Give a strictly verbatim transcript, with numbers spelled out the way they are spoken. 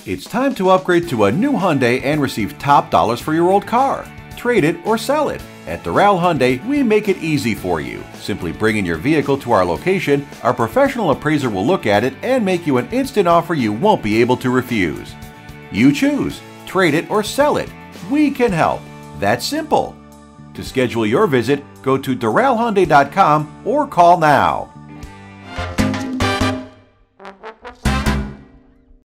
It's time to upgrade to a new Hyundai and receive top dollars for your old car. Trade it or sell it. At Doral Hyundai, we make it easy for you. Simply bring in your vehicle to our location, our professional appraiser will look at it and make you an instant offer you won't be able to refuse. You choose. Trade it or sell it. We can help. That's simple. To schedule your visit, go to doral hyundai dot com or call now.